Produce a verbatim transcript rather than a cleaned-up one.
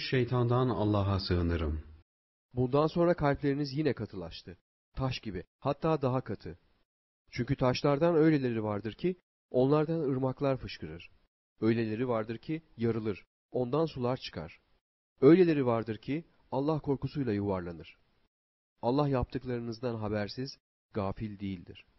şeytandan Allah'a sığınırım. Bundan sonra kalpleriniz yine katılaştı. Taş gibi, hatta daha katı. Çünkü taşlardan öyleleri vardır ki, onlardan ırmaklar fışkırır. Öyleleri vardır ki, yarılır, ondan sular çıkar. Öyleleri vardır ki, Allah korkusuyla yuvarlanır. Allah yaptıklarınızdan habersiz, gafil değildir.